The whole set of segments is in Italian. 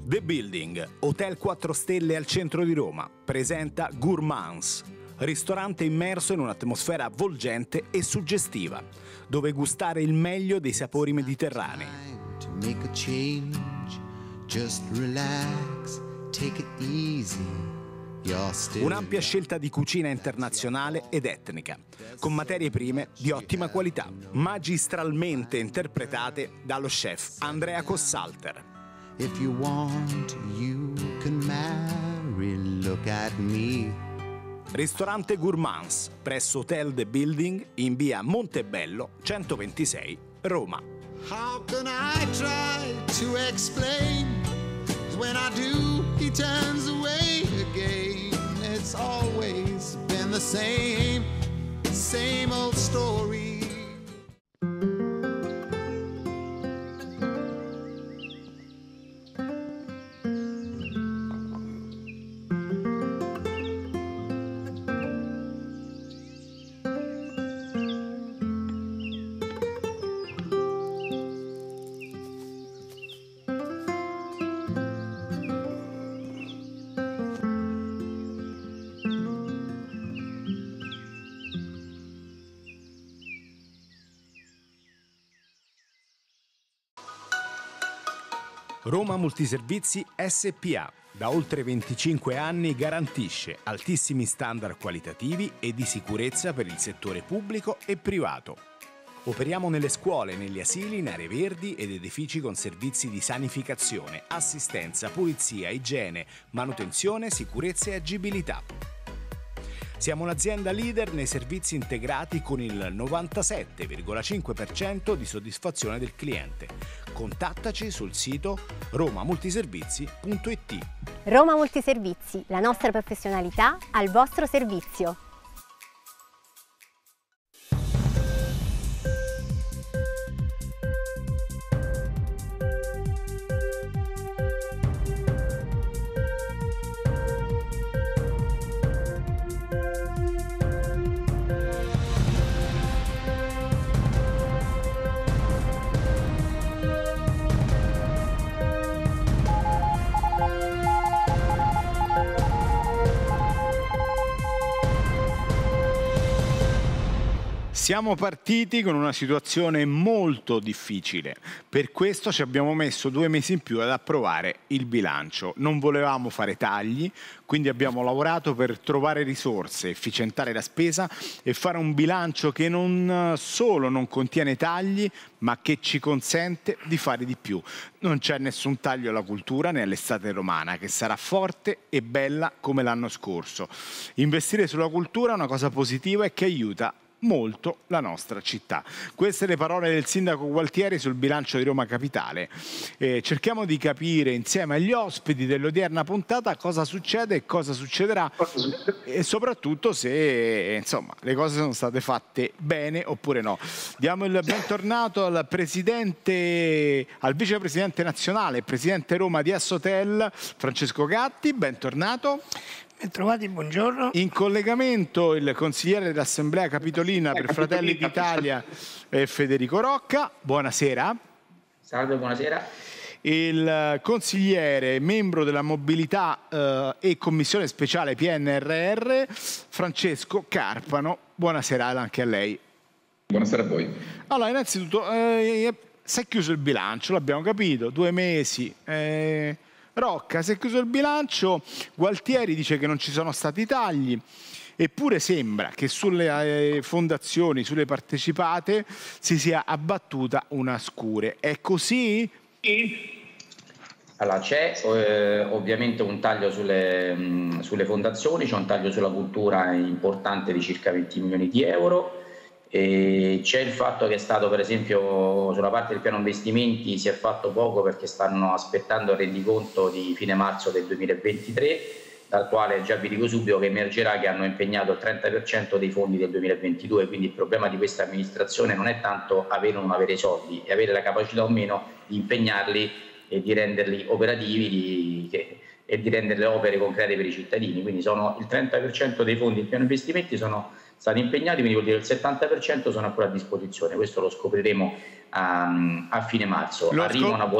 The Building, hotel 4 stelle al centro di Roma, presenta Gourmands, ristorante immerso in un'atmosfera avvolgente e suggestiva, dove gustare il meglio dei sapori mediterranei. Un'ampia scelta di cucina internazionale ed etnica, con materie prime di ottima qualità, magistralmente interpretate dallo chef Andrea Cossalter. If you want, you can marry, look at me. Ristorante Gourmands, presso Hotel The Building, in via Montebello, 126, Roma. How can I try to explain? 'Cause when I do, he turns away again. It's always been the same old story. Roma Multiservizi SPA, da oltre 25 anni garantisce altissimi standard qualitativi e di sicurezza per il settore pubblico e privato. Operiamo nelle scuole, negli asili, in aree verdi ed edifici con servizi di sanificazione, assistenza, pulizia, igiene, manutenzione, sicurezza e agibilità. Siamo un'azienda leader nei servizi integrati con il 97,5% di soddisfazione del cliente. Contattaci sul sito romamultiservizi.it. Roma Multiservizi, la nostra professionalità al vostro servizio. Siamo partiti con una situazione molto difficile, per questo ci abbiamo messo 2 mesi in più ad approvare il bilancio. Non volevamo fare tagli, quindi abbiamo lavorato per trovare risorse, efficientare la spesa e fare un bilancio che non solo non contiene tagli, ma che ci consente di fare di più. Non c'è nessun taglio alla cultura né all'estate romana, che sarà forte e bella come l'anno scorso. Investire sulla cultura è una cosa positiva e che aiuta molto la nostra città. Queste le parole del sindaco Gualtieri sul bilancio di Roma Capitale. Cerchiamo di capire insieme agli ospiti dell'odierna puntata cosa succede e cosa succederà e soprattutto se insomma le cose sono state fatte bene oppure no. Diamo il bentornato al vicepresidente nazionale e presidente Roma di Assotel, Francesco Gatti, bentornato. Bentrovati, buongiorno. In collegamento il consigliere dell'Assemblea Capitolina per Fratelli d'Italia, Federico Rocca. Buonasera. Salve, buonasera. Il consigliere, membro della mobilità e commissione speciale PNRR, Francesco Carpano. Buonasera anche a lei. Buonasera a voi. Allora, innanzitutto, si è chiuso il bilancio, l'abbiamo capito, 2 mesi. Rocca, si è chiuso il bilancio, Gualtieri dice che non ci sono stati tagli, eppure sembra che sulle fondazioni, sulle partecipate, si sia abbattuta una scure. È così? Allora, c'è ovviamente un taglio sulle fondazioni, c'è un taglio sulla cultura importante di circa 20 milioni di euro. E c'è il fatto che è stato, per esempio, sulla parte del piano investimenti si è fatto poco perché stanno aspettando il rendiconto di fine marzo del 2023, dal quale già vi dico subito che emergerà che hanno impegnato il 30% dei fondi del 2022, quindi il problema di questa amministrazione non è tanto avere o non avere soldi, è avere la capacità o meno di impegnarli e di renderli operativi e di rendere le opere concrete per i cittadini. Quindi sono il 30% dei fondi del piano investimenti sono stati impegnati, quindi vuol dire che il 70% sono ancora a disposizione. Questo lo scopriremo a fine marzo.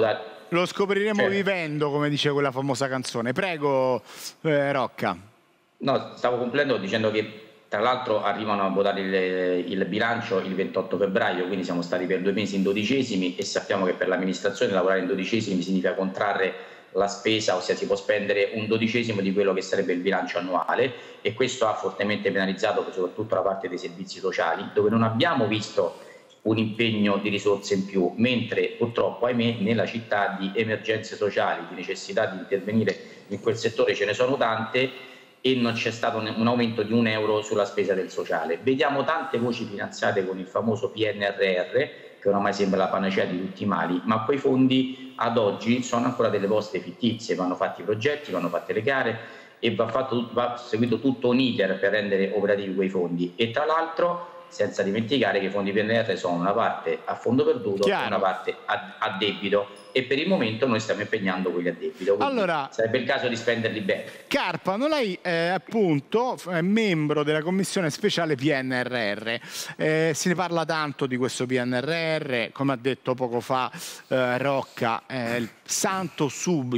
lo scopriremo vivendo, come dice quella famosa canzone. Prego, Rocca. No, stavo concludendo dicendo che tra l'altro arrivano a votare il bilancio il 28 febbraio, quindi siamo stati per 2 mesi in 12esimi, e sappiamo che per l'amministrazione lavorare in 12esimi significa contrarre la spesa, ossia si può spendere un 12esimo di quello che sarebbe il bilancio annuale, e questo ha fortemente penalizzato soprattutto la parte dei servizi sociali, dove non abbiamo visto un impegno di risorse in più, mentre purtroppo, ahimè, nella città di emergenze sociali, di necessità di intervenire in quel settore ce ne sono tante, e non c'è stato un aumento di €1 sulla spesa del sociale. Vediamo tante voci finanziate con il famoso PNRR, che oramai sembra la panacea di tutti i mali, ma quei fondi ad oggi sono ancora delle poste fittizie, vanno fatti i progetti, vanno fatte le gare e va seguito tutto un iter per rendere operativi quei fondi, e tra l'altro senza dimenticare che i fondi PNR sono una parte a fondo perduto e una parte a debito, e per il momento noi stiamo impegnando quelli a debito, allora sarebbe il caso di spenderli bene. Carpano, lei appunto è membro della commissione speciale PNRR, se ne parla tanto di questo PNRR, come ha detto poco fa Rocca, santo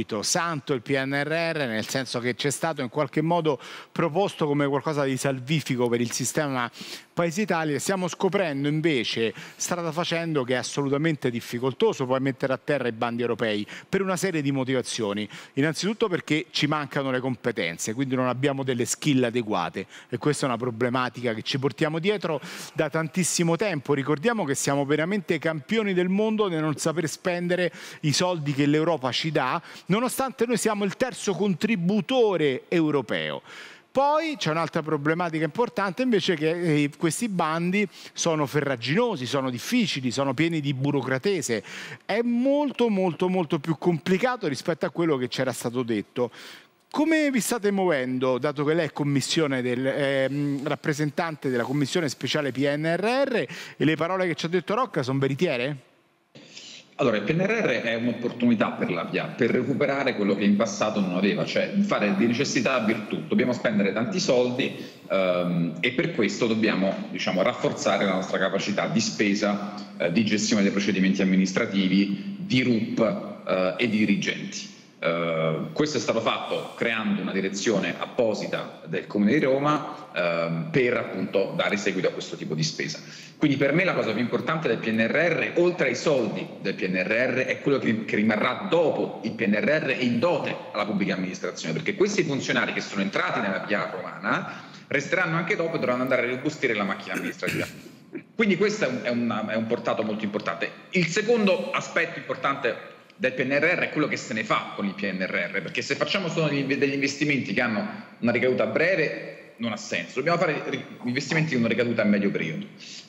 il PNRR, nel senso che c'è stato in qualche modo proposto come qualcosa di salvifico per il sistema Paese Italia. Stiamo scoprendo invece, strada facendo, che è assolutamente difficoltoso poi mettere a terra i bandi europei per una serie di motivazioni. Innanzitutto perché ci mancano le competenze, quindi non abbiamo delle skill adeguate, e questa è una problematica che ci portiamo dietro da tantissimo tempo. Ricordiamo che siamo veramente campioni del mondo nel non saper spendere i soldi che l'Europa ci dà, nonostante noi siamo il terzo contributore europeo. Poi c'è un'altra problematica importante invece, che questi bandi sono farraginosi, sono difficili, sono pieni di burocratese. È molto più complicato rispetto a quello che c'era stato detto. Come vi state muovendo, dato che lei è rappresentante della commissione speciale PNRR, e le parole che ci ha detto Rocca sono veritiere? Allora, il PNRR è un'opportunità per la VIA, per recuperare quello che in passato non aveva, cioè fare di necessità virtù. Dobbiamo spendere tanti soldi e per questo dobbiamo, diciamo, rafforzare la nostra capacità di spesa, di gestione dei procedimenti amministrativi, di RUP e di dirigenti. Questo è stato fatto creando una direzione apposita del Comune di Roma per appunto dare seguito a questo tipo di spesa. Quindi per me la cosa più importante del PNRR, oltre ai soldi del PNRR, è quello che rimarrà dopo il PNRR e in dote alla pubblica amministrazione, perché questi funzionari che sono entrati nella PA romana resteranno anche dopo e dovranno andare a robustire la macchina amministrativa. Quindi questo è un portato molto importante. Il secondo aspetto importante del PNRR è quello che se ne fa con il PNRR, perché se facciamo solo degli investimenti che hanno una ricaduta breve non ha senso, dobbiamo fare investimenti con una ricaduta a medio periodo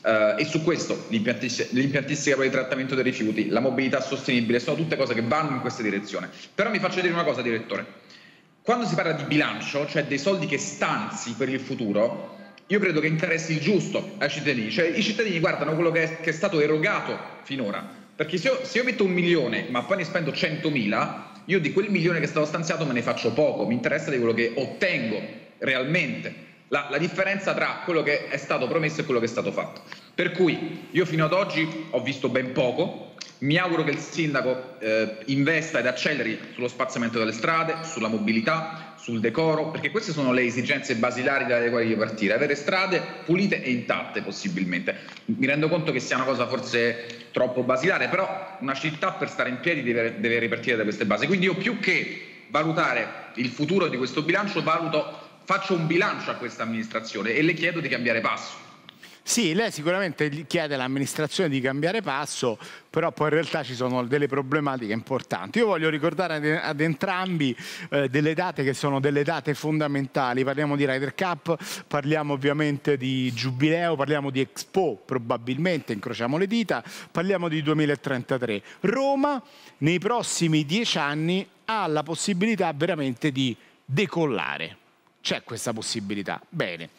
e su questo l'impiantistica per il trattamento dei rifiuti, la mobilità sostenibile sono tutte cose che vanno in questa direzione. Però mi faccio dire una cosa, direttore: quando si parla di bilancio, cioè dei soldi che stanzi per il futuro, io credo che interessi il giusto ai cittadini, cioè i cittadini guardano quello che è stato erogato finora. Perché se io metto 1 milione ma poi ne spendo 100.000, io di quel 1 milione che è stato stanziato me ne faccio poco, mi interessa di quello che ottengo realmente, la differenza tra quello che è stato promesso e quello che è stato fatto. Per cui io fino ad oggi ho visto ben poco, mi auguro che il sindaco investa ed acceleri sullo spazzamento delle strade, sulla mobilità, sul decoro, perché queste sono le esigenze basilari dalle quali devo partire: avere strade pulite e intatte possibilmente. Mi rendo conto che sia una cosa forse troppo basilare, però una città per stare in piedi deve ripartire da queste basi. Quindi io, più che valutare il futuro di questo bilancio, faccio un bilancio a questa amministrazione e le chiedo di cambiare passo. Sì, lei sicuramente chiede all'amministrazione di cambiare passo, però poi in realtà ci sono delle problematiche importanti. Io voglio ricordare ad entrambi delle date che sono delle date fondamentali. Parliamo di Ryder Cup, parliamo ovviamente di Giubileo, parliamo di Expo, probabilmente, incrociamo le dita, parliamo di 2033. Roma nei prossimi 10 anni ha la possibilità veramente di decollare. C'è questa possibilità. Bene.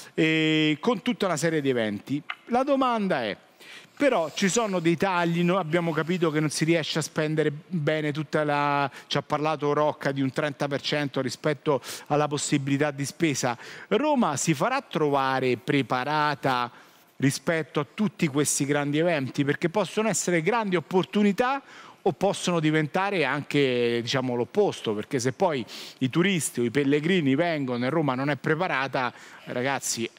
Con tutta una serie di eventi. La domanda è: però ci sono dei tagli, noi abbiamo capito che non si riesce a spendere bene tutta la... ci ha parlato Rocca di un 30% rispetto alla possibilità di spesa. Roma si farà trovare preparata rispetto a tutti questi grandi eventi, perché possono essere grandi opportunità o possono diventare anche, diciamo, l'opposto, perché se poi i turisti o i pellegrini vengono e Roma non è preparata, ragazzi,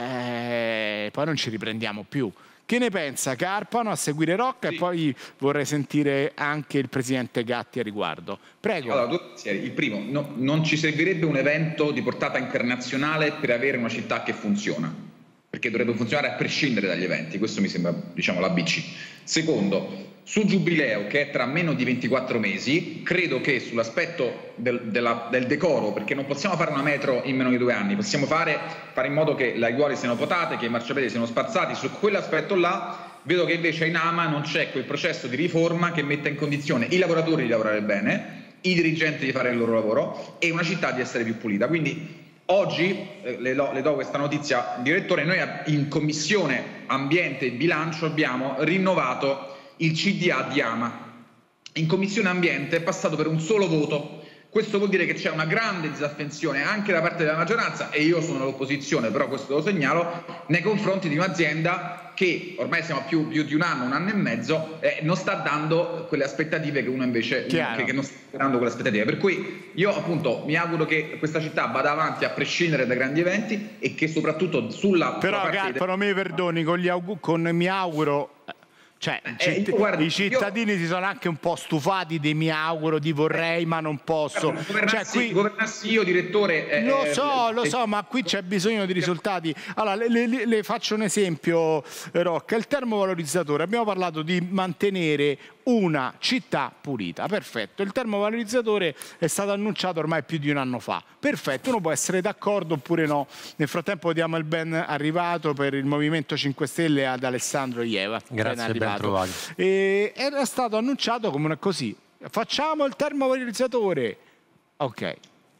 poi non ci riprendiamo più. Che ne pensa Carpano a seguire Rocca? Sì. E poi vorrei sentire anche il presidente Gatti a riguardo. Prego. Allora, il primo, non ci servirebbe un evento di portata internazionale per avere una città che funziona, perché dovrebbe funzionare a prescindere dagli eventi, questo mi sembra, diciamo, l'ABC. Secondo, sul Giubileo, che è tra meno di 24 mesi, credo che sull'aspetto del decoro, perché non possiamo fare una metro in meno di 2 anni, possiamo fare in modo che le aiuole siano potate, che i marciapiedi siano spazzati, su quell'aspetto là vedo che invece in AMA non c'è quel processo di riforma che metta in condizione i lavoratori di lavorare bene, i dirigenti di fare il loro lavoro e una città di essere più pulita. Quindi oggi, le do questa notizia, direttore, noi in Commissione Ambiente e Bilancio abbiamo rinnovato il CDA di AMA. In Commissione Ambiente è passato per un solo voto. Questo vuol dire che c'è una grande disaffezione anche da parte della maggioranza, e io sono all'opposizione, però questo lo segnalo, nei confronti di un'azienda che ormai siamo più di un anno e mezzo, non sta dando quelle aspettative che uno invece che non sta dando quelle aspettative. Per cui io appunto mi auguro che questa città vada avanti a prescindere dai grandi eventi e che soprattutto sulla... Però Carpano, mi perdoni, con mi auguro... Cioè, i cittadini si sono anche un po' stufati di mi auguro, di vorrei, ma non posso. Governassi io, direttore. Lo so, ma qui c'è bisogno di risultati. Allora, le faccio un esempio, Rocca. Il termovalorizzatore, abbiamo parlato di mantenere una città pulita, perfetto. Il termovalorizzatore è stato annunciato ormai più di un anno fa, perfetto, uno può essere d'accordo oppure no. Nel frattempo diamo il ben arrivato per il Movimento 5 Stelle ad Alessandro Ieva. Grazie, ben trovato. Era stato annunciato come così: facciamo il termovalorizzatore, ok.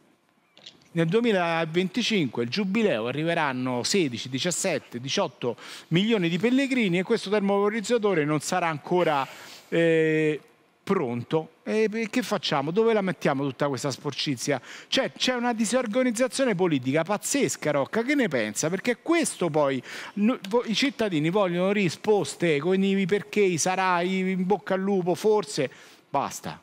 Nel 2025, il Giubileo, arriveranno 16, 17, 18 milioni di pellegrini e questo termovalorizzatore non sarà ancora pronto. Che facciamo? Dove la mettiamo tutta questa sporcizia? Cioè, c'è una disorganizzazione politica pazzesca, Rocca. Che ne pensa? Perché questo poi i cittadini vogliono risposte con i perché, i sarai, in bocca al lupo, forse. Basta.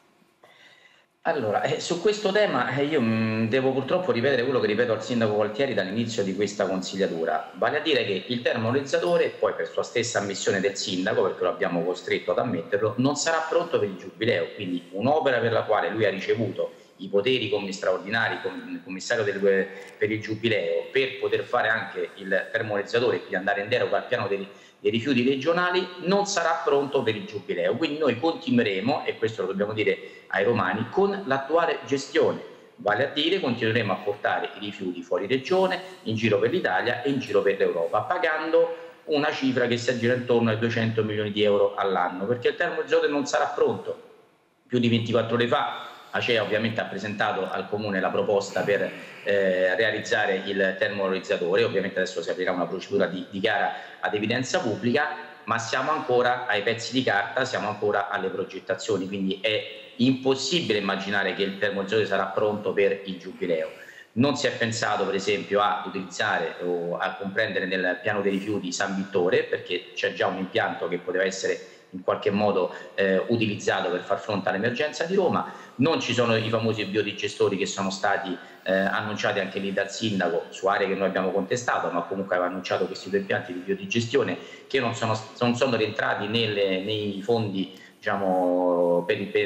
Allora, su questo tema io devo purtroppo ripetere quello che ripeto al sindaco Gualtieri dall'inizio di questa consigliatura, vale a dire che il termovalorizzatore, poi per sua stessa ammissione del sindaco, perché lo abbiamo costretto ad ammetterlo, non sarà pronto per il Giubileo, quindi un'opera per la quale lui ha ricevuto i poteri straordinari come commissario per il Giubileo per poter fare anche il termovalorizzatore e quindi andare in deroga al piano dei rifiuti regionali, non sarà pronto per il Giubileo. Quindi noi continueremo, e questo lo dobbiamo dire ai romani, con l'attuale gestione, vale a dire continueremo a portare i rifiuti fuori regione, in giro per l'Italia e in giro per l'Europa, pagando una cifra che si aggira intorno ai 200 milioni di euro all'anno, perché il termovalorizzatore non sarà pronto. Più di 24 ore fa Acea ovviamente ha presentato al Comune la proposta per realizzare il termovalorizzatore, ovviamente adesso si aprirà una procedura di gara ad evidenza pubblica, ma siamo ancora ai pezzi di carta, siamo ancora alle progettazioni, quindi è impossibile immaginare che il termovalorizzatore sarà pronto per il Giubileo. Non si è pensato per esempio a utilizzare o a comprendere nel piano dei rifiuti San Vittore, perché c'è già un impianto che poteva essere in qualche modo utilizzato per far fronte all'emergenza di Roma. Non ci sono i famosi biodigestori che sono stati annunciati anche lì dal sindaco su aree che noi abbiamo contestato, ma comunque aveva annunciato questi 2 impianti di biodigestione che non sono rientrati nei fondi, diciamo, per il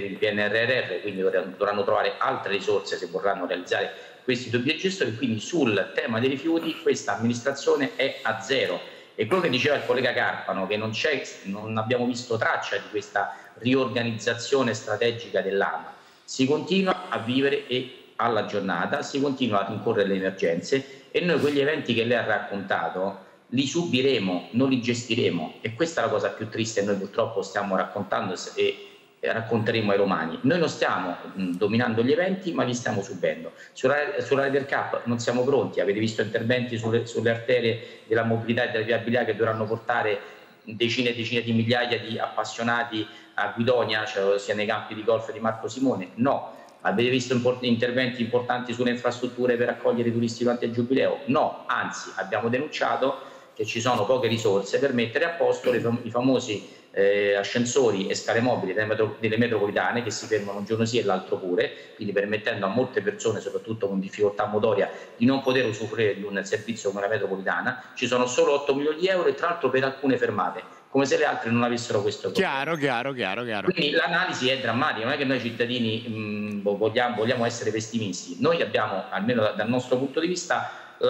PNRR, quindi dovranno trovare altre risorse se vorranno realizzare questi 2 biogestori. Quindi sul tema dei rifiuti questa amministrazione è a zero. E quello che diceva il collega Carpano, che non abbiamo visto traccia di questa riorganizzazione strategica dell'AMA, si continua a vivere alla giornata, si continua a rincorrere le emergenze e noi quegli eventi che lei ha raccontato li subiremo, non li gestiremo, e questa è la cosa più triste che noi purtroppo stiamo raccontando e racconteremo ai romani. Noi non stiamo dominando gli eventi, ma li stiamo subendo. Sulla Ryder Cup non siamo pronti, avete visto interventi sulle arterie della mobilità e della viabilità che dovranno portare decine e decine di migliaia di appassionati a Guidonia, cioè sia nei campi di golf di Marco Simone? No. Avete visto interventi importanti sulle infrastrutture per accogliere i turisti durante il Giubileo? No, anzi abbiamo denunciato che ci sono poche risorse per mettere a posto i famosi ascensori e scale mobili delle metropolitane che si fermano un giorno sì e l'altro pure, quindi permettendo a molte persone, soprattutto con difficoltà motoria, di non poter usufruire di un servizio come la metropolitana. Ci sono solo 8 milioni di euro e tra l'altro per alcune fermate, come se le altre non avessero questo problema. Chiaro. Quindi l'analisi è drammatica, non è che noi cittadini vogliamo essere pessimisti. Noi abbiamo, almeno dal nostro punto di vista,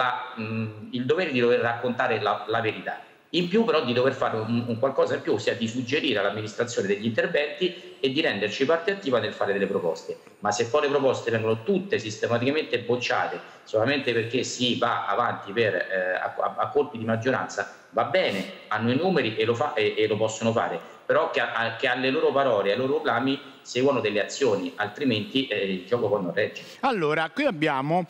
il dovere di dover raccontare la verità. In più però di dover fare un qualcosa in più, ossia di suggerire all'amministrazione degli interventi e di renderci parte attiva nel fare delle proposte. Ma se poi le proposte vengono tutte sistematicamente bocciate solamente perché si va avanti a colpi di maggioranza, va bene, hanno i numeri e lo possono fare, però che alle loro parole, ai loro proclami seguono delle azioni, altrimenti il gioco poi non regge. Allora, qui abbiamo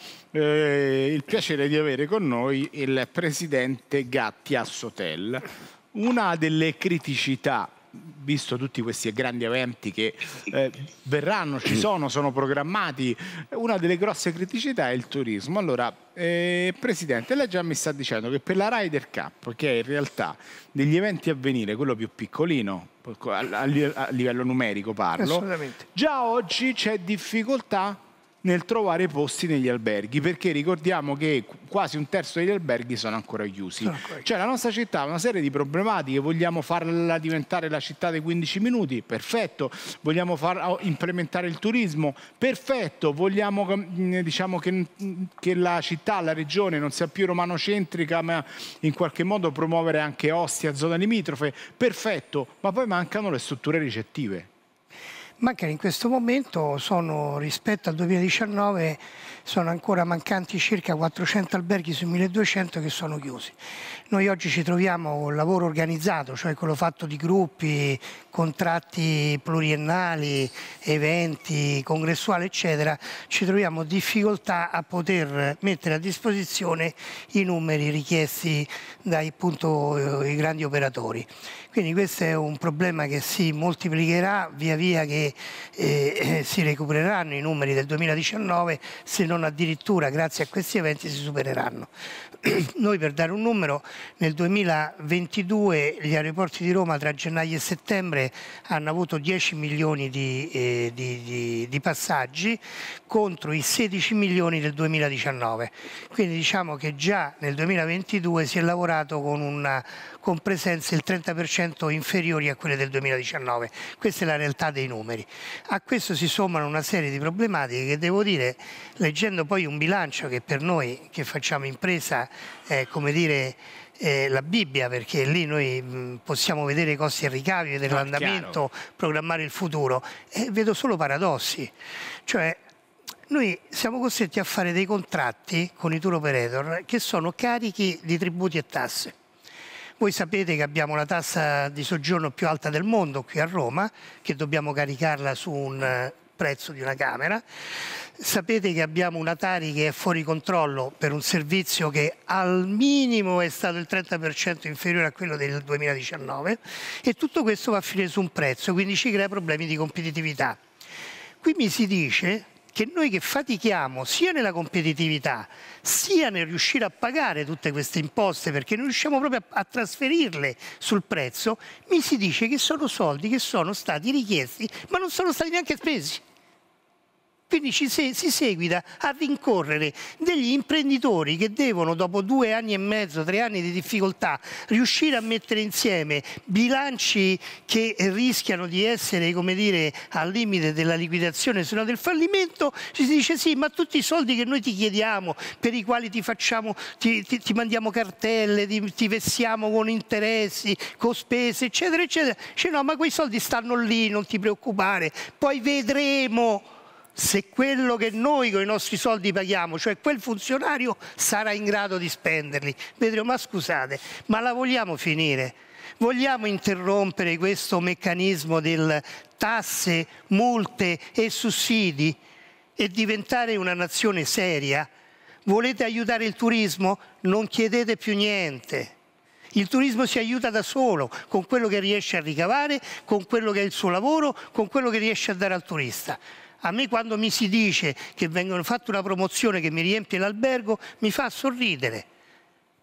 il piacere di avere con noi il presidente Gatti Assotel. Una delle criticità, visto tutti questi grandi eventi che verranno, sono programmati, una delle grosse criticità è il turismo. Allora, Presidente, lei già mi sta dicendo che per la Ryder Cup, che è in realtà degli eventi a venire, quello più piccolino, a livello numerico parlo, già oggi c'è difficoltà nel trovare posti negli alberghi, perché ricordiamo che quasi un terzo degli alberghi sono ancora chiusi. Cioè la nostra città ha una serie di problematiche, vogliamo farla diventare la città dei 15 minuti, perfetto, vogliamo implementare il turismo, perfetto, vogliamo diciamo che la città, la regione non sia più romanocentrica, ma in qualche modo promuovere anche Ostia, zone limitrofe, perfetto, ma poi mancano le strutture ricettive. Mancano in questo momento, rispetto al 2019, sono ancora mancanti circa 400 alberghi su 1200 che sono chiusi. Noi oggi ci troviamo con lavoro organizzato, cioè quello fatto di gruppi, contratti pluriennali, eventi, congressuali, eccetera, ci troviamo difficoltà a poter mettere a disposizione i numeri richiesti dai i grandi operatori. Quindi questo è un problema che si moltiplicherà via via che si recupereranno i numeri del 2019, se non addirittura grazie a questi eventi si supereranno. Noi, per dare un numero, nel 2022 gli aeroporti di Roma tra gennaio e settembre hanno avuto 10 milioni di passaggi contro i 16 milioni del 2019. Quindi diciamo che già nel 2022 si è lavorato con presenze il 30% inferiori a quelle del 2019. Questa è la realtà dei numeri. A questo si sommano una serie di problematiche che, devo dire, leggendo poi un bilancio che per noi che facciamo impresa è come dire la Bibbia, perché lì noi possiamo vedere i costi e ricavi, vedere l'andamento, programmare il futuro, e vedo solo paradossi. Cioè, noi siamo costretti a fare dei contratti con i tour operator che sono carichi di tributi e tasse. Voi sapete che abbiamo la tassa di soggiorno più alta del mondo qui a Roma, che dobbiamo caricarla su un prezzo di una camera. Sapete che abbiamo una Tari che è fuori controllo per un servizio che al minimo è stato il 30% inferiore a quello del 2019, e tutto questo va a finire su un prezzo, quindi ci crea problemi di competitività. Qui mi si dice che noi che fatichiamo sia nella competitività sia nel riuscire a pagare tutte queste imposte, perché non riusciamo proprio a trasferirle sul prezzo, mi si dice che sono soldi che sono stati richiesti ma non sono stati neanche spesi. Quindi si seguita a rincorrere degli imprenditori che devono, dopo 2 anni e mezzo, 3 anni di difficoltà, riuscire a mettere insieme bilanci che rischiano di essere, come dire, al limite della liquidazione, se no del fallimento. Si dice sì, ma tutti i soldi che noi ti chiediamo, per i quali ti mandiamo cartelle, ti vessiamo con interessi, con spese, eccetera, eccetera. Dice no, ma quei soldi stanno lì, non ti preoccupare, poi vedremo se quello che noi con i nostri soldi paghiamo, cioè quel funzionario, sarà in grado di spenderli. Vedremo, ma scusate, ma la vogliamo finire? Vogliamo interrompere questo meccanismo del tasse, multe e sussidi e diventare una nazione seria? Volete aiutare il turismo? Non chiedete più niente. Il turismo si aiuta da solo, con quello che riesce a ricavare, con quello che è il suo lavoro, con quello che riesce a dare al turista. A me, quando mi si dice che vengono fatta una promozione che mi riempie l'albergo, mi fa sorridere,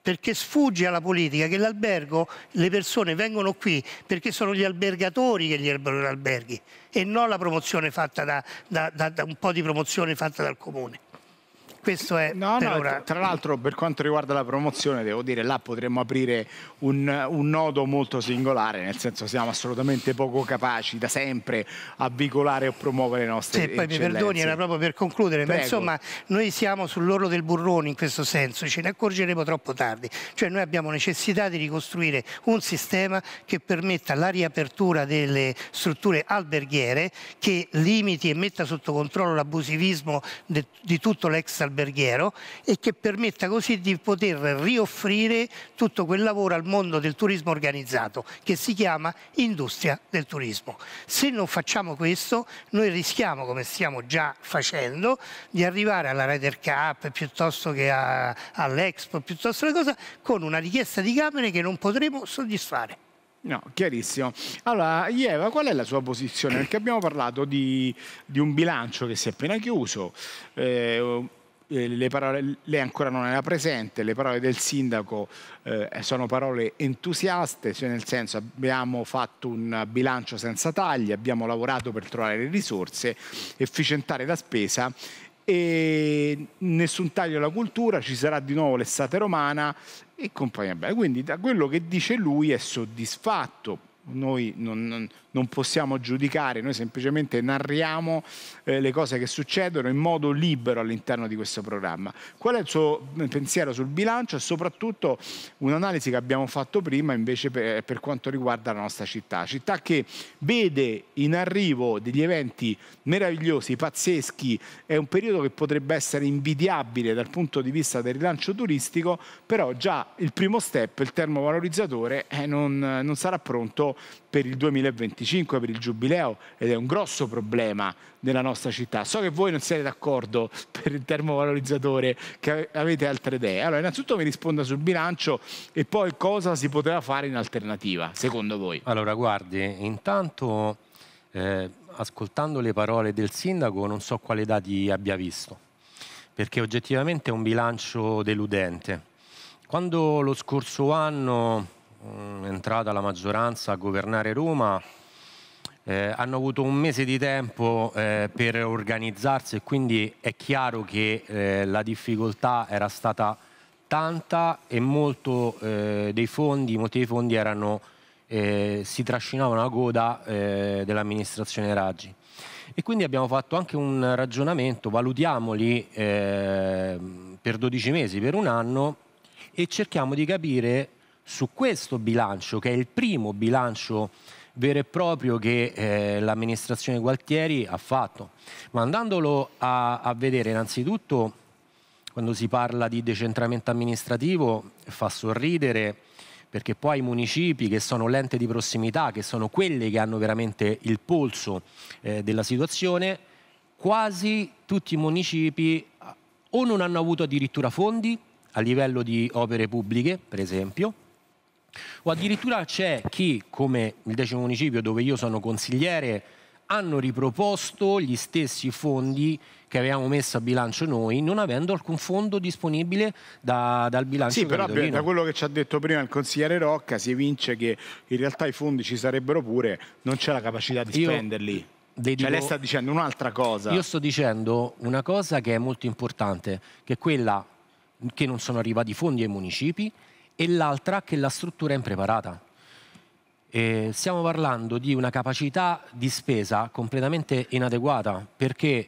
perché sfugge alla politica che l'albergo, le persone vengono qui perché sono gli albergatori che gli erbano gli alberghi e non la promozione fatta da un po' di promozione fatta dal comune. Questo è tra l'altro, per quanto riguarda la promozione, devo dire, là potremmo aprire un nodo molto singolare, nel senso siamo assolutamente poco capaci da sempre a veicolare o promuovere le nostre poi mi perdoni, era proprio per concludere, ma insomma noi siamo sull'orlo del burrone in questo senso, ce ne accorgeremo troppo tardi, cioè noi abbiamo necessità di ricostruire un sistema che permetta la riapertura delle strutture alberghiere, che limiti e metta sotto controllo l'abusivismo di tutto l'ex alberghiero e che permetta così di poter rioffrire tutto quel lavoro al mondo del turismo organizzato che si chiama industria del turismo. Se non facciamo questo noi rischiamo, come stiamo già facendo, di arrivare alla Ryder Cup piuttosto che all'Expo, piuttosto che cosa, con una richiesta di Camere che non potremo soddisfare. No, chiarissimo. Allora, Ieva, qual è la sua posizione? Perché abbiamo parlato di un bilancio che si è appena chiuso, le parole, lei ancora non era presente, le parole del sindaco sono parole entusiaste, cioè nel senso abbiamo fatto un bilancio senza tagli, abbiamo lavorato per trovare le risorse, efficientare la spesa e nessun taglio alla cultura, ci sarà di nuovo l'estate romana e compagnia bella. Quindi da quello che dice lui è soddisfatto. Noi non possiamo giudicare, noi semplicemente narriamo le cose che succedono in modo libero all'interno di questo programma. Qual è il suo pensiero sul bilancio e soprattutto un'analisi che abbiamo fatto prima invece per quanto riguarda la nostra città che vede in arrivo degli eventi meravigliosi, pazzeschi, è un periodo che potrebbe essere invidiabile dal punto di vista del rilancio turistico, però già il primo step, il termovalorizzatore, non sarà pronto per il 2025, per il giubileo, ed è un grosso problema nella nostra città. So che voi non siete d'accordo per il termovalorizzatore, che avete altre idee. Allora, innanzitutto mi risponda sul bilancio e poi cosa si poteva fare in alternativa, secondo voi? Allora, guardi, intanto ascoltando le parole del sindaco non so quale dati abbia visto, perché oggettivamente è un bilancio deludente. Quando lo scorso anno è entrata la maggioranza a governare Roma, hanno avuto un mese di tempo per organizzarsi e quindi è chiaro che la difficoltà era stata tanta e molti dei fondi erano, si trascinavano a coda dell'amministrazione Raggi. E quindi abbiamo fatto anche un ragionamento, valutiamoli per 12 mesi, per un anno, e cerchiamo di capire su questo bilancio, che è il primo bilancio vero e proprio che l'amministrazione Gualtieri ha fatto. Ma andandolo a vedere, innanzitutto, quando si parla di decentramento amministrativo, fa sorridere, perché poi i municipi, che sono l'ente di prossimità, che sono quelli che hanno veramente il polso della situazione, quasi tutti i municipi o non hanno avuto addirittura fondi a livello di opere pubbliche, per esempio, o addirittura c'è chi, come il 10° municipio dove io sono consigliere, hanno riproposto gli stessi fondi che avevamo messo a bilancio noi, non avendo alcun fondo disponibile dal bilancio. Sì, però da quello che ci ha detto prima il consigliere Rocca si evince che in realtà i fondi ci sarebbero pure, non c'è la capacità di spenderli. Cioè lei sta dicendo un'altra cosa. Io sto dicendo una cosa che è molto importante, che è quella che non sono arrivati fondi ai municipi, e l'altra che la struttura è impreparata. Stiamo parlando di una capacità di spesa completamente inadeguata, perché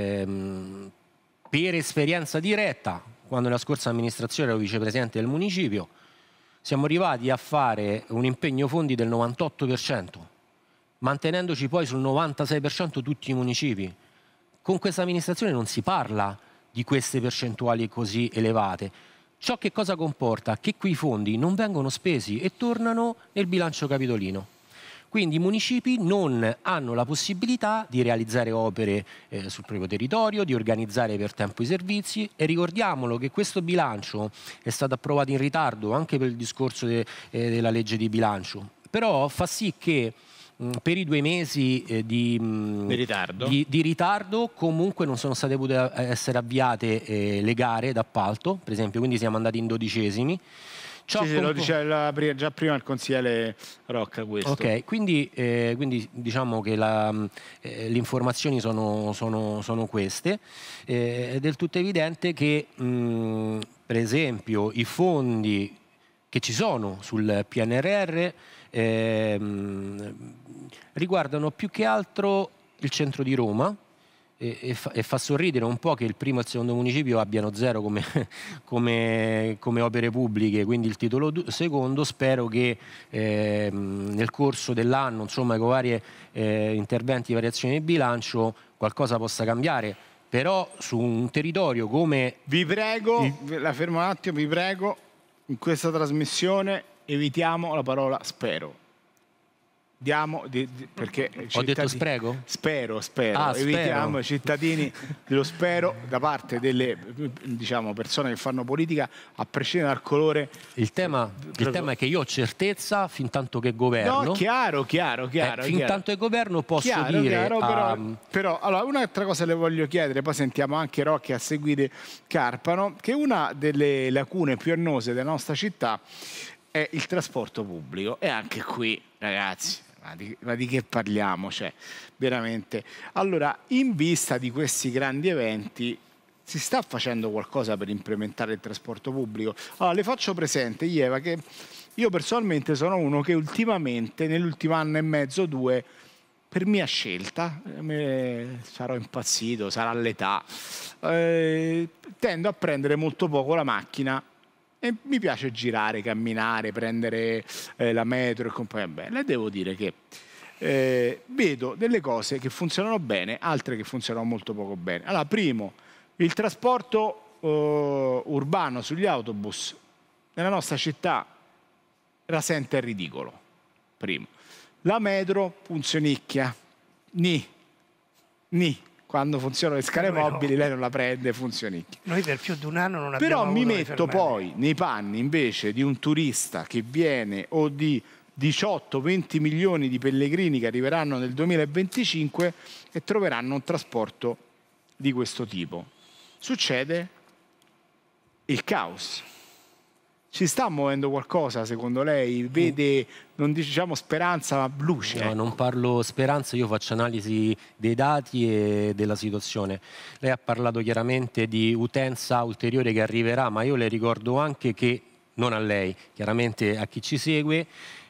per esperienza diretta, quando nella scorsa amministrazione ero vicepresidente del municipio, siamo arrivati a fare un impegno fondi del 98%, mantenendoci poi sul 96% tutti i municipi. Con questa amministrazione non si parla di queste percentuali così elevate. Ciò che cosa comporta? Che quei fondi non vengono spesi e tornano nel bilancio capitolino. Quindi i municipi non hanno la possibilità di realizzare opere sul proprio territorio, di organizzare per tempo i servizi, e ricordiamolo che questo bilancio è stato approvato in ritardo anche per il discorso della legge di bilancio, però fa sì che per i 2 mesi di ritardo comunque non sono state potute essere avviate le gare d'appalto, per esempio, quindi siamo andati in 12esimi. Sì, lo diceva già prima il consigliere Rocca questo. Ok, quindi diciamo che le informazioni sono queste. È del tutto evidente che per esempio i fondi che ci sono sul PNRR riguardano più che altro il centro di Roma, e fa sorridere un po' che il primo e il secondo municipio abbiano 0 come opere pubbliche, quindi il titolo secondo. Spero che nel corso dell'anno, insomma, con vari interventi di variazione di bilancio, qualcosa possa cambiare, però su un territorio come... Vi prego, la fermo un attimo, vi prego, in questa trasmissione evitiamo la parola spero. Perché ho detto spreco? Spero. Evitiamo ai cittadini dello spero da parte delle, diciamo, persone che fanno politica, a prescindere dal colore. Il tema è che io ho certezza fin tanto che governo. No, chiaro. Fin tanto che governo posso dire... Però allora, un'altra cosa le voglio chiedere, poi sentiamo anche Rocchi a seguire Carpano, che una delle lacune più annose della nostra città è il trasporto pubblico. E anche qui, ragazzi, ma di che parliamo? Cioè, veramente. Allora, in vista di questi grandi eventi, si sta facendo qualcosa per implementare il trasporto pubblico? Allora, le faccio presente, Ieva, che io personalmente sono uno che ultimamente, nell'ultimo anno e mezzo, 2, per mia scelta, sarò impazzito, sarà l'età, tendo a prendere molto poco la macchina. E mi piace girare, camminare, prendere la metro e compagnia bella. E devo dire che vedo delle cose che funzionano bene, altre che funzionano molto poco bene. Allora, primo, il trasporto urbano sugli autobus nella nostra città rasenta il ridicolo. Primo. La metro funzionicchia. Quando funzionano le scale mobili, lei non la prende, funzionicchia. Noi per più di un anno non abbiamo Però mi avuto metto poi nei panni invece di un turista che viene, o di 18-20 milioni di pellegrini che arriveranno nel 2025 e troveranno un trasporto di questo tipo. Succede il caos. Ci sta muovendo qualcosa, secondo lei? Vede, non diciamo speranza, ma luce? No, non parlo speranza, io faccio analisi dei dati e della situazione. Lei ha parlato chiaramente di utenza ulteriore che arriverà, ma io le ricordo anche che, non a lei, chiaramente a chi ci segue,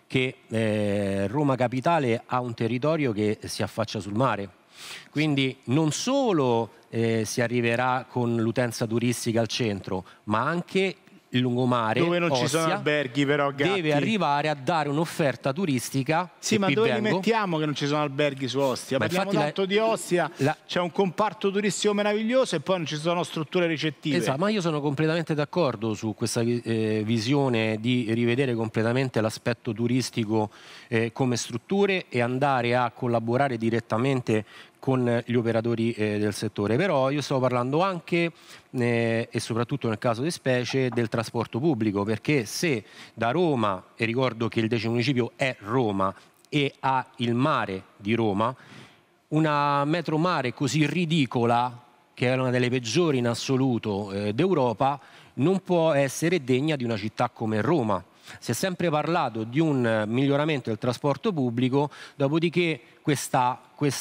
che Roma Capitale ha un territorio che si affaccia sul mare. Quindi non solo si arriverà con l'utenza turistica al centro, ma anche il lungomare, dove non ci sono alberghi, però, Gatti, deve arrivare a dare un'offerta turistica. Sì, ma dove li mettiamo che non ci sono alberghi su Ostia? Ma parliamo tanto di Ostia, c'è un comparto turistico meraviglioso e poi non ci sono strutture ricettive. Esatto, ma io sono completamente d'accordo su questa visione di rivedere completamente l'aspetto turistico come strutture e andare a collaborare direttamente con gli operatori del settore. Però io sto parlando anche e soprattutto nel caso di specie del trasporto pubblico, perché se da Roma, e ricordo che il 10° municipio è Roma e ha il mare di Roma, una metro mare così ridicola, che è una delle peggiori in assoluto d'Europa, non può essere degna di una città come Roma. Si è sempre parlato di un miglioramento del trasporto pubblico, dopodiché questa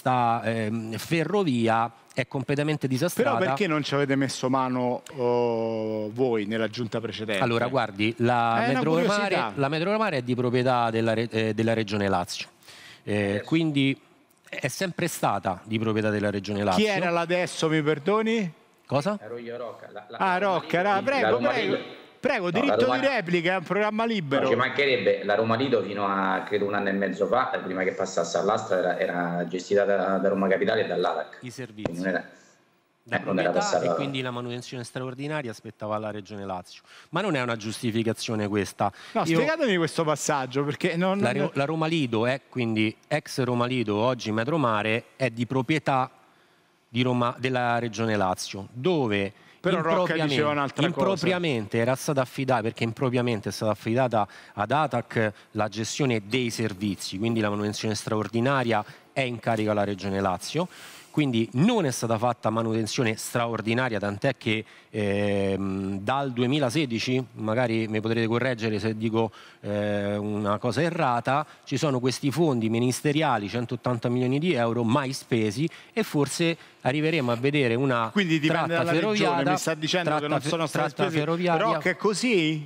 ferrovia è completamente disastrata. Però perché non ci avete messo mano voi nella giunta precedente? Allora, guardi, la metro mare è di proprietà della Regione Lazio, quindi è sempre stata di proprietà della Regione Lazio. Chi era l'adesso, mi perdoni? Cosa? Ero io, Rocca. Rocca, prego, diritto di replica, è un programma libero. No, ci mancherebbe. La Roma Lido fino a credo 1 anno e mezzo fa, prima che passasse all'Astra, era gestita da Roma Capitale e dall'ATAC. I servizi. Non era passata. E quindi la manutenzione straordinaria aspettava la Regione Lazio. Ma non è una giustificazione questa. No, spiegatemi questo passaggio, perché la Roma Lido è quindi ex Roma Lido, oggi Metromare, è di proprietà della Regione Lazio, dove Però Rocca diceva un'altra cosa. Impropriamente era stata affidata, perché impropriamente è stata affidata ad ATAC la gestione dei servizi, quindi la manutenzione straordinaria è in carico alla Regione Lazio. Quindi non è stata fatta manutenzione straordinaria, tant'è che dal 2016, magari mi potrete correggere se dico una cosa errata, ci sono questi fondi ministeriali, 180 milioni di euro mai spesi, e forse arriveremo a vedere una Quindi dipende tratta dalla ferroviaria. regione, mi sta dicendo che non sono stati spesi. Però che è così?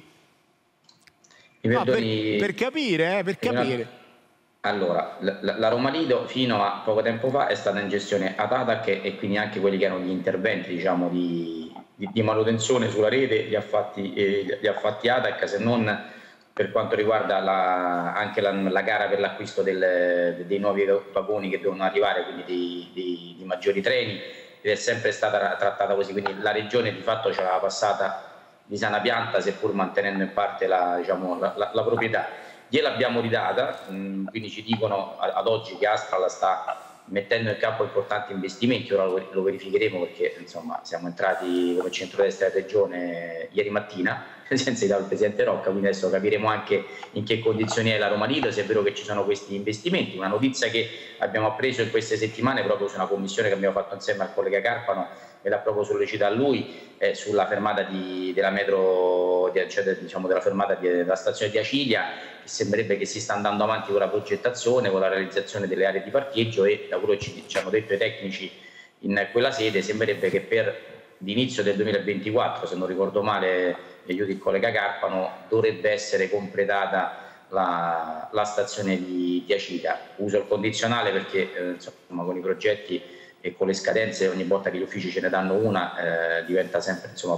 No, per capire, per capire. Allora, la Roma Lido fino a poco tempo fa è stata in gestione ad ATAC e quindi anche quelli che erano gli interventi, diciamo, di manutenzione sulla rete li ha fatti ATAC, se non per quanto riguarda anche la gara per l'acquisto dei nuovi vagoni che devono arrivare, quindi di maggiori treni, ed è sempre stata trattata così, quindi la regione di fatto ce l'aveva passata di sana pianta, seppur mantenendo in parte la proprietà. Gliel'abbiamo ridata, quindi ci dicono ad oggi che Astral sta mettendo in campo importanti investimenti, ora lo verificheremo perché insomma siamo entrati come centrodestra della regione ieri mattina senza dare il presidente Rocca, quindi adesso capiremo anche in che condizioni è la Roma Lido, se è vero che ci sono questi investimenti. Una notizia che abbiamo appreso in queste settimane proprio su una commissione che abbiamo fatto insieme al collega Carpano, e l'ha proprio sollecitato a lui, sulla fermata della metro, cioè diciamo della fermata della stazione di Acilia, che sembrerebbe che si sta andando avanti con la progettazione, con la realizzazione delle aree di parcheggio, e da quello che ci hanno detto i tecnici in quella sede sembrerebbe che per l'inizio del 2024, se non ricordo male, io il collega Carpano, dovrebbe essere completata la stazione di Acilia. Uso il condizionale perché insomma, con i progetti e con le scadenze ogni volta che gli uffici ce ne danno una diventa sempre insomma,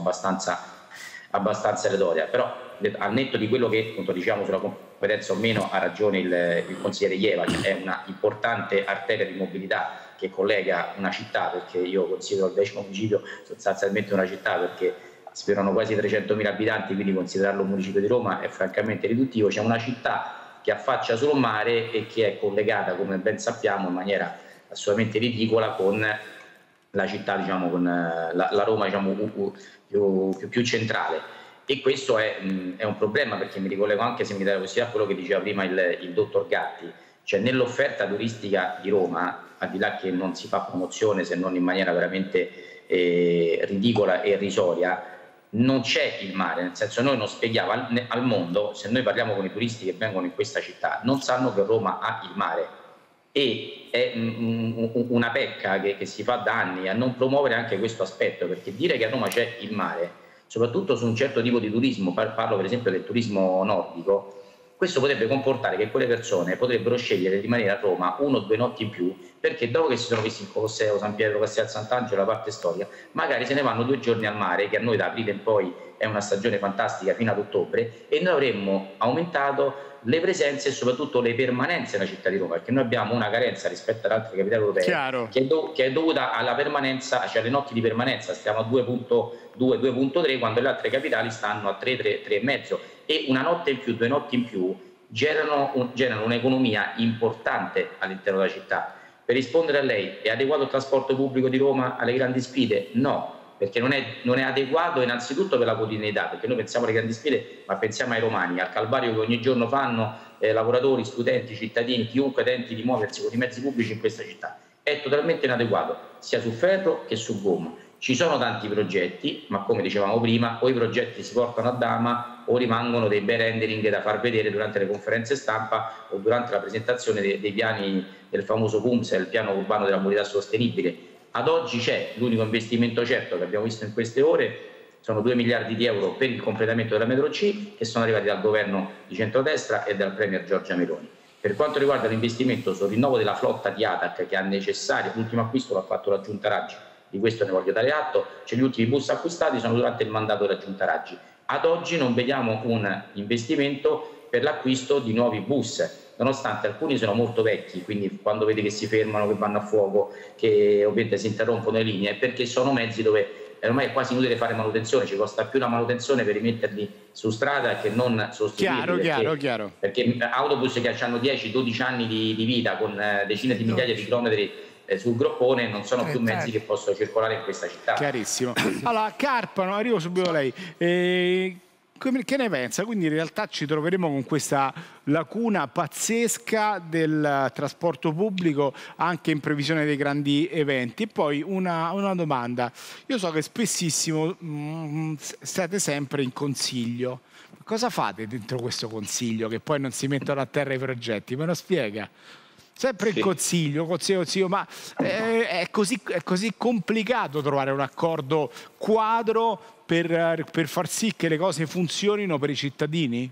abbastanza retorica, però al netto di quello che appunto, diciamo sulla competenza o meno ha ragione il consigliere Ieva, che è una importante arteria di mobilità che collega una città, perché io considero il 10° municipio sostanzialmente una città perché sfiorano quasi 300.000 abitanti, quindi considerarlo un municipio di Roma è francamente riduttivo. C'è una città che affaccia sul mare e che è collegata, come ben sappiamo, in maniera assolutamente ridicola con la città, diciamo, con la Roma, diciamo, più centrale, e questo è un problema, perché mi ricollego anche, se mi dai la possibilità, a quello che diceva prima il dottor Gatti, cioè nell'offerta turistica di Roma, al di là che non si fa promozione se non in maniera veramente ridicola e irrisoria, non c'è il mare, nel senso, noi non spieghiamo al mondo, se noi parliamo con i turisti che vengono in questa città, non sanno che Roma ha il mare, e è una pecca che si fa da anni a non promuovere anche questo aspetto, perché dire che a Roma c'è il mare, soprattutto su un certo tipo di turismo, parlo per esempio del turismo nordico, questo potrebbe comportare che quelle persone potrebbero scegliere di rimanere a Roma 1 o 2 notti in più, perché dopo che si sono visti il Colosseo, San Pietro, Castel Sant'Angelo, la parte storica, magari se ne vanno 2 giorni al mare, che a noi da aprile in poi è una stagione fantastica fino ad ottobre, e noi avremmo aumentato le presenze e soprattutto le permanenze nella città di Roma, perché noi abbiamo una carenza rispetto ad altre capitali europee che è dovuta alla permanenza, cioè alle notti di permanenza, stiamo a 2.2, 2.3, quando le altre capitali stanno a 3, 3,5, e una notte in più, 2 notti in più generano un'economia importante all'interno della città. Per rispondere a lei, è adeguato il trasporto pubblico di Roma alle grandi sfide? No, perché non è adeguato innanzitutto per la quotidianità, perché noi pensiamo alle grandi sfide, ma pensiamo ai romani, al calvario che ogni giorno fanno lavoratori, studenti, cittadini, chiunque tenti di muoversi con i mezzi pubblici in questa città. È totalmente inadeguato, sia su ferro che su gomma. Ci sono tanti progetti, ma come dicevamo prima, o i progetti si portano a dama o rimangono dei bei rendering da far vedere durante le conferenze stampa o durante la presentazione dei piani del famoso PUMS, il piano urbano della mobilità sostenibile. Ad oggi c'è l'unico investimento certo che abbiamo visto in queste ore, sono 2 miliardi di euro per il completamento della metro C, che sono arrivati dal governo di centrodestra e dal premier Giorgia Meloni. Per quanto riguarda l'investimento sul rinnovo della flotta di ATAC, che ha necessario, l'ultimo acquisto l'ha fatto la Giunta Raggi, di questo ne voglio dare atto, cioè gli ultimi bus acquistati sono durante il mandato della Giunta Raggi. Ad oggi non vediamo un investimento per l'acquisto di nuovi bus, nonostante alcuni sono molto vecchi, quindi quando vede che si fermano, che vanno a fuoco, che ovviamente si interrompono le linee, perché sono mezzi dove ormai è quasi inutile fare manutenzione, ci costa più la manutenzione per rimetterli su strada che non sostituirli. Chiaro. Perché autobus che hanno 10-12 anni di vita, con decine di migliaia di chilometri sul groppone, non sono più mezzi che possono circolare in questa città. Chiarissimo. Allora, Carpano, arrivo subito a lei. Che ne pensa? Quindi in realtà ci troveremo con questa lacuna pazzesca del trasporto pubblico anche in previsione dei grandi eventi. E poi una domanda. Io so che spessissimo state sempre in consiglio. Cosa fate dentro questo consiglio che poi non si mettono a terra i progetti? Me lo spiega? Sempre il consiglio, ma è così complicato trovare un accordo quadro per far sì che le cose funzionino per i cittadini?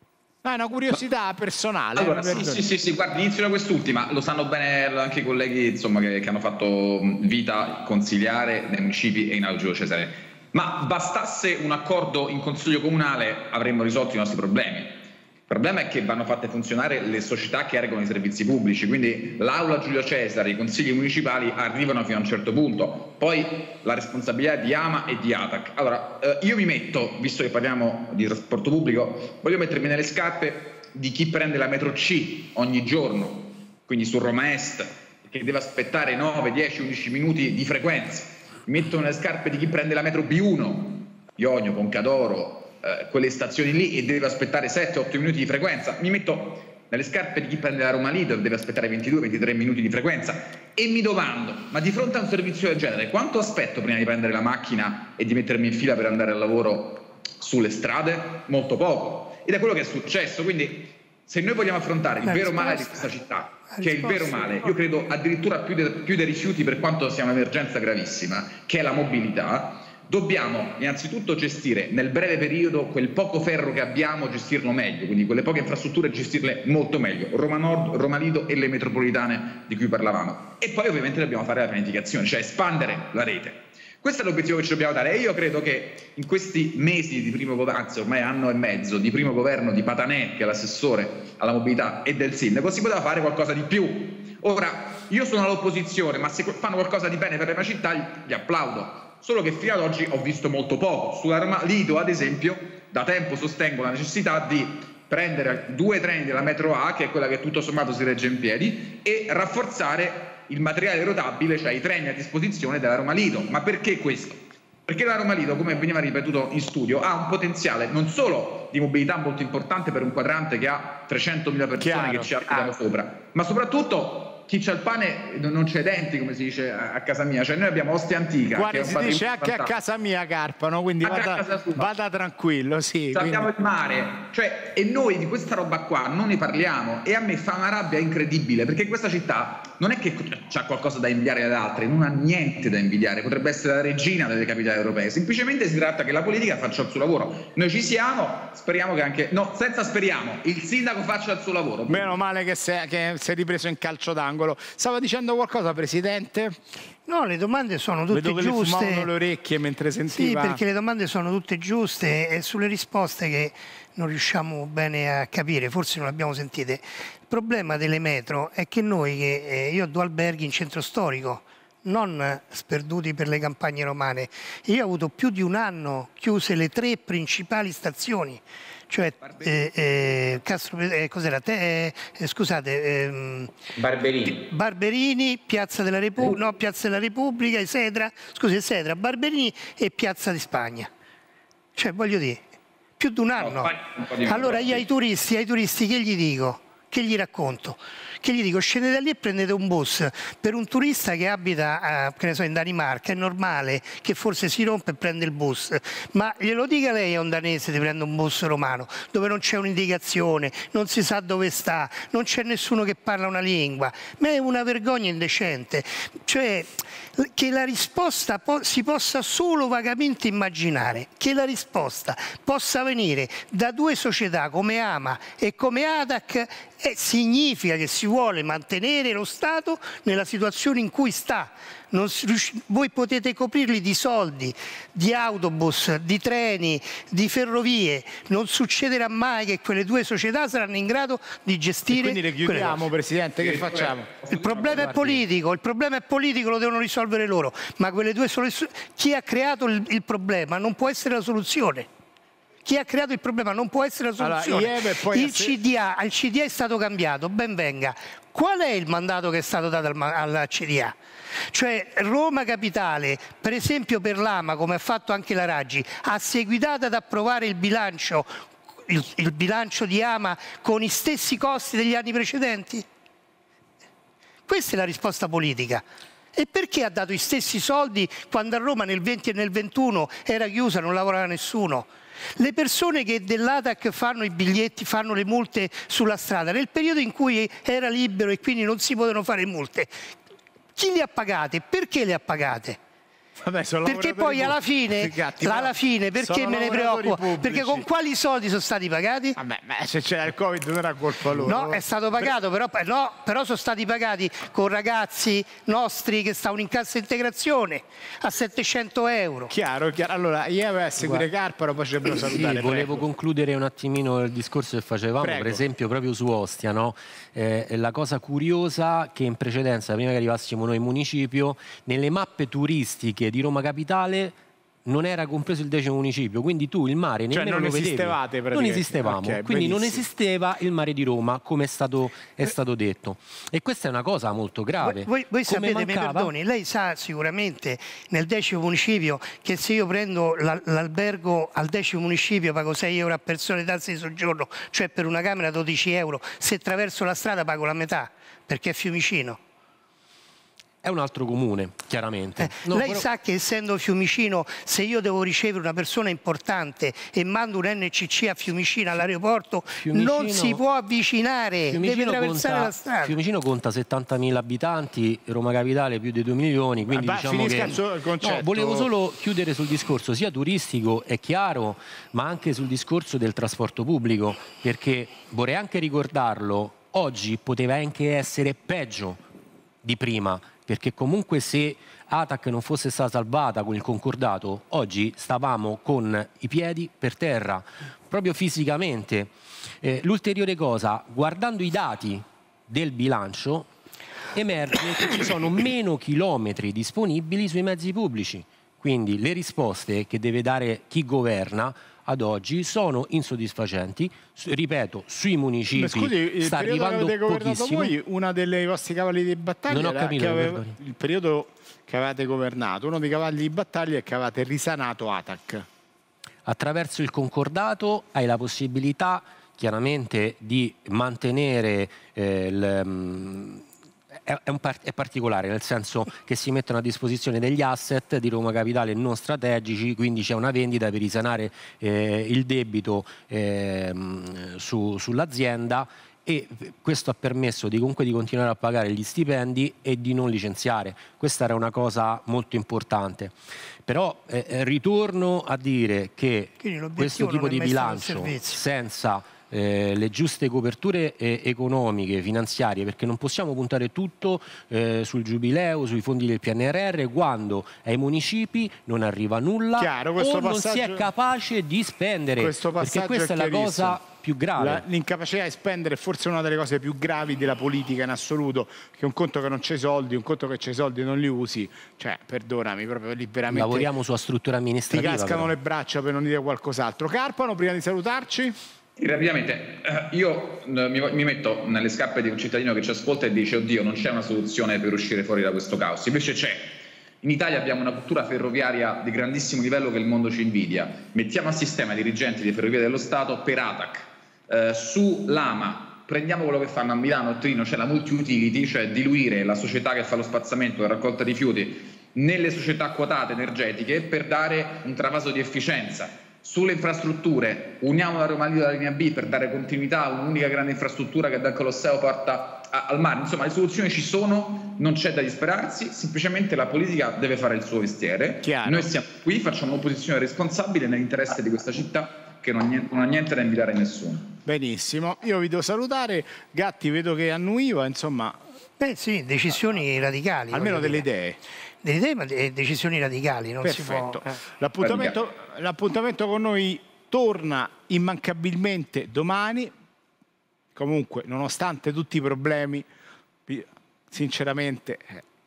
È una curiosità personale. Allora, sì, guardi, inizio da quest'ultima, lo sanno bene anche i colleghi, insomma, che hanno fatto vita consigliare nei municipi e in Giulio Cesare. Ma bastasse un accordo in consiglio comunale avremmo risolto i nostri problemi. Il problema è che vanno fatte funzionare le società che erogano i servizi pubblici, quindi l'Aula Giulio Cesare, i consigli municipali arrivano fino a un certo punto, poi la responsabilità è di AMA e di ATAC. Allora, io mi metto, visto che parliamo di trasporto pubblico, voglio mettermi nelle scarpe di chi prende la metro C ogni giorno, quindi su Roma Est, che deve aspettare 9, 10, 11 minuti di frequenza. Mi metto nelle scarpe di chi prende la metro B1, Ionio, Poncadoro, quelle stazioni lì, e deve aspettare 7-8 minuti di frequenza. Mi metto nelle scarpe di chi prende la Roma Lido e deve aspettare 22-23 minuti di frequenza, e mi domando, ma di fronte a un servizio del genere quanto aspetto prima di prendere la macchina e di mettermi in fila per andare al lavoro sulle strade? Molto poco, ed è quello che è successo. Quindi se noi vogliamo affrontare il vero male di questa città, che è il vero male, io credo addirittura più dei rifiuti, per quanto sia un'emergenza gravissima, che è la mobilità, dobbiamo innanzitutto gestire nel breve periodo quel poco ferro che abbiamo, gestirlo meglio, quindi quelle poche infrastrutture gestirle molto meglio, Roma Nord, Roma Lido e le metropolitane di cui parlavamo. E poi ovviamente dobbiamo fare la pianificazione, cioè espandere la rete. Questo è l'obiettivo che ci dobbiamo dare, e io credo che in questi mesi di primo governo, anzi ormai anno e mezzo di primo governo di Patanè, che è l'assessore alla mobilità, e del sindaco, si poteva fare qualcosa di più. Ora, io sono all'opposizione, ma se fanno qualcosa di bene per la mia città gli applaudo. Solo che fino ad oggi ho visto molto poco. Sulla Roma Lido, ad esempio, da tempo sostengo la necessità di prendere 2 treni della metro A, che è quella che tutto sommato si regge in piedi, e rafforzare il materiale rotabile, cioè i treni a disposizione della Roma Lido. Ma perché questo? Perché la Roma Lido, come veniva ripetuto in studio, ha un potenziale non solo di mobilità molto importante per un quadrante che ha 300.000 persone che ci abitano sopra, ma soprattutto chi c'ha il pane non c'è denti, come si dice a casa mia. Cioè noi abbiamo Ostia Antica. Guarda, che si dice anche a casa mia, Carpano, quindi vada tranquillo. Sì, abbiamo il mare, cioè, e noi di questa roba qua non ne parliamo, e a me fa una rabbia incredibile, perché questa città non è che c'ha qualcosa da invidiare ad altre, non ha niente da invidiare, potrebbe essere la regina delle capitali europee, semplicemente si tratta che la politica faccia il suo lavoro. Noi ci siamo, speriamo che anche, no, senza speriamo, il sindaco faccia il suo lavoro. Meno male che si è ripreso in calcio d'angolo. Stava dicendo qualcosa, Presidente? No, le domande sono tutte giuste. Vedo che le fumavano le orecchie mentre sentiva. Sì, perché le domande sono tutte giuste, e sulle risposte che non riusciamo bene a capire, forse non le abbiamo sentite. Il problema delle metro è che io ho 2 alberghi in centro storico, non sperduti per le campagne romane. Io ho avuto più di un anno chiuse le 3 principali stazioni, cioè Barberini, Piazza della Repubblica, Esedra, Barberini e Piazza di Spagna. Cioè, voglio dire, più di un anno. Allora io ai turisti che gli dico? Che gli racconto? Che gli dico: scendete lì e prendete un bus. Per un turista che abita che ne so, in Danimarca è normale che forse si rompe e prende il bus, ma glielo dica lei a un danese di prendere un bus romano dove non c'è un'indicazione, non si sa dove sta, non c'è nessuno che parla una lingua. Ma è una vergogna indecente, cioè che la risposta si possa solo vagamente immaginare, che la risposta possa venire da 2 società come AMA e come ATAC, significa che si vuole mantenere lo Stato nella situazione in cui sta. Voi potete coprirli di soldi, di autobus, di treni, di ferrovie. Non succederà mai che quelle 2 società saranno in grado di gestire. E quindi le chiudiamo, Presidente, che facciamo? Il problema è politico, lo devono risolvere loro. Ma quelle 2 soluzioni, chi ha creato il problema non può essere la soluzione. Chi ha creato il problema non può essere la soluzione. Il CDA è stato cambiato, ben venga. Qual è il mandato che è stato dato alla CDA? Cioè Roma Capitale, per esempio per l'AMA, come ha fatto anche la Raggi, ha seguitato ad approvare il bilancio di AMA con i stessi costi degli anni precedenti? Questa è la risposta politica. E perché ha dato i stessi soldi quando a Roma nel 20 e nel 21 era chiusa, non lavorava nessuno? Le persone che dell'ATAC fanno i biglietti, fanno le multe sulla strada, nel periodo in cui era libero e quindi non si potevano fare multe, chi le ha pagate? Perché le ha pagate? Vabbè, perché poi alla fine, perché me ne preoccupo? Pubblici. Perché con quali soldi sono stati pagati? Vabbè, se c'era il Covid non era colpa loro. No, è stato pagato, però sono stati pagati con ragazzi nostri che stavano in cassa integrazione a 700 euro. Chiaro. Allora, io avevo a seguire Carparo, poi ci dobbiamo salutare. Volevo concludere un attimino il discorso che facevamo, per esempio proprio su Ostia, no? La cosa curiosa che in precedenza, prima che arrivassimo noi in municipio, nelle mappe turistiche di Roma Capitale non era compreso il 10° municipio, quindi tu il mare nemmeno lo vedevi. Non esistevamo, okay, quindi benissimo. non esisteva il mare di Roma, come è stato detto. E questa è una cosa molto grave. Voi sapete, mi perdoni, lei sa sicuramente nel 10° municipio che se io prendo l'albergo al 10° municipio pago 6 euro a persona di tasse di soggiorno, cioè per una camera 12 euro, se attraverso la strada pago la metà, perché è Fiumicino. È un altro comune, chiaramente. Lei sa che essendo Fiumicino, se io devo ricevere una persona importante e mando un NCC a Fiumicino all'aeroporto, non si può avvicinare, deve attraversare la strada. Fiumicino conta 70.000 abitanti, Roma Capitale più di 2 milioni, quindi diciamo che... No, volevo solo chiudere sul discorso sia turistico, è chiaro, ma anche sul discorso del trasporto pubblico, perché vorrei anche ricordarlo, oggi poteva anche essere peggio di prima, perché comunque se ATAC non fosse stata salvata con il concordato, oggi stavamo con i piedi per terra, proprio fisicamente. L'ulteriore cosa, guardando i dati del bilancio, emerge che ci sono meno chilometri disponibili sui mezzi pubblici, quindi le risposte che deve dare chi governa ad oggi sono insoddisfacenti. Ripeto, sui municipi sta arrivando pochissimo. Voi, una delle vostri cavalli di battaglia non ho capito, il periodo che avevate governato, uno dei cavalli di battaglia è che avevate risanato ATAC. Attraverso il concordato hai la possibilità chiaramente di mantenere è particolare, nel senso che si mettono a disposizione degli asset di Roma Capitale non strategici, quindi c'è una vendita per risanare il debito sull'azienda, e questo ha permesso comunque di continuare a pagare gli stipendi e di non licenziare. Questa era una cosa molto importante. Però ritorno a dire che questo tipo di bilancio senza le giuste coperture economiche, finanziarie, perché non possiamo puntare tutto sul giubileo, sui fondi del PNRR, quando ai municipi non arriva nulla. O non si è capace di spendere, perché questa è la cosa più grave. L'incapacità di spendere è forse una delle cose più gravi della politica in assoluto, che un conto che non c'è soldi, un conto che c'è soldi e non li usi, cioè perdonami, proprio lì veramente lavoriamo sulla struttura amministrativa, ti cascano le braccia, per non dire qualcos'altro. Carpano, prima di salutarci. Rapidamente, io mi metto nelle scarpe di un cittadino che ci ascolta e dice: oddio, non c'è una soluzione per uscire fuori da questo caos. Invece c'è. In Italia abbiamo una cultura ferroviaria di grandissimo livello che il mondo ci invidia. Mettiamo a sistema i dirigenti di Ferrovie dello Stato per ATAC. Su Lama prendiamo quello che fanno a Milano e Torino, c'è la multi-utility, cioè diluire la società che fa lo spazzamento e la raccolta di rifiuti nelle società quotate energetiche per dare un travaso di efficienza. Sulle infrastrutture uniamo la Roma Lido alla linea B per dare continuità a un'unica grande infrastruttura che dal Colosseo porta al mare. Insomma, le soluzioni ci sono, non c'è da disperarsi, semplicemente la politica deve fare il suo mestiere. Chiaro. Noi siamo qui, facciamo un'opposizione responsabile nell'interesse di questa città che non ha niente da invidiare a nessuno. Benissimo, io vi devo salutare. Gatti, vedo che annuiva, insomma. Sì, decisioni radicali. Almeno delle idee. Delle idee, ma decisioni radicali. Non Perfetto. Si può, l'appuntamento con noi torna immancabilmente domani. Comunque, nonostante tutti i problemi, sinceramente,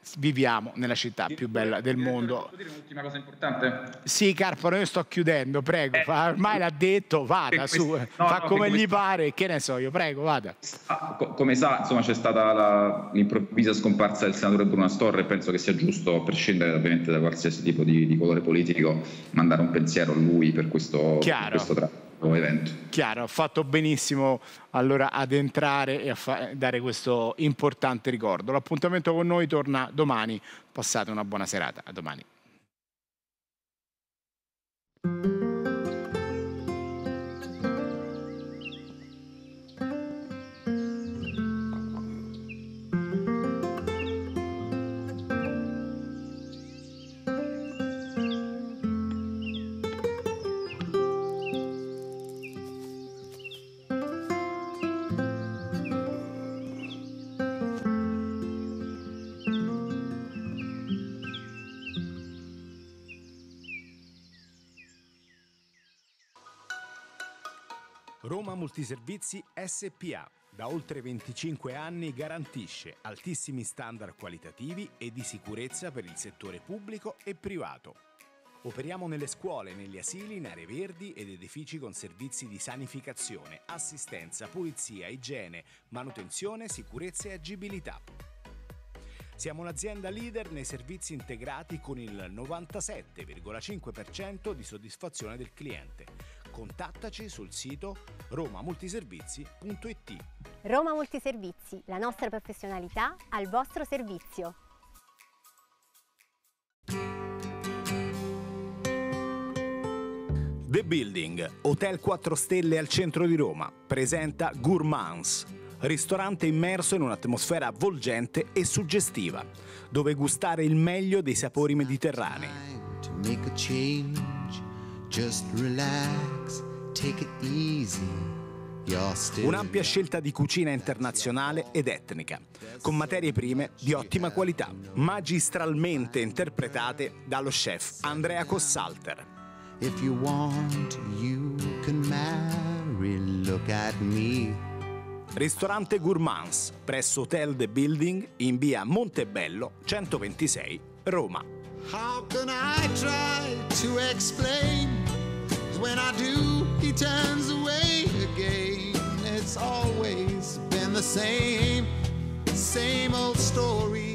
viviamo nella città più bella del mondo. Posso dire un'ultima cosa importante? Sì, Carpano, io sto chiudendo, prego. Ormai l'ha detto, vada su, fa come gli pare, che ne so io, prego, vada. Come sa, insomma, c'è stata l'improvvisa scomparsa del senatore Bruno Astorre e penso che sia giusto, a prescindere ovviamente da qualsiasi tipo di colore politico, mandare un pensiero a lui per questo evento. Chiaro, ha fatto benissimo allora ad entrare e a dare questo importante ricordo. L'appuntamento con noi torna domani. Passate una buona serata. A domani. Roma Multiservizi SPA, da oltre 25 anni garantisce altissimi standard qualitativi e di sicurezza per il settore pubblico e privato. Operiamo nelle scuole, negli asili, in aree verdi ed edifici con servizi di sanificazione, assistenza, pulizia, igiene, manutenzione, sicurezza e agibilità. Siamo un'azienda leader nei servizi integrati con il 97,5% di soddisfazione del cliente. Contattaci sul sito romamultiservizi.it. Roma Multiservizi, la nostra professionalità al vostro servizio. The Building, hotel 4 stelle al centro di Roma, presenta Gourmands, ristorante immerso in un'atmosfera avvolgente e suggestiva, dove gustare il meglio dei sapori mediterranei. Un'ampia scelta di cucina internazionale ed etnica, con materie prime di ottima qualità, magistralmente interpretate dallo chef Andrea Cossalter. If you want, you can marry, look at me. Ristorante Gourmands, presso Hotel The Building, in via Montebello 126, Roma. How can I try to explain? When I do, he turns away again. It's always been the same old story.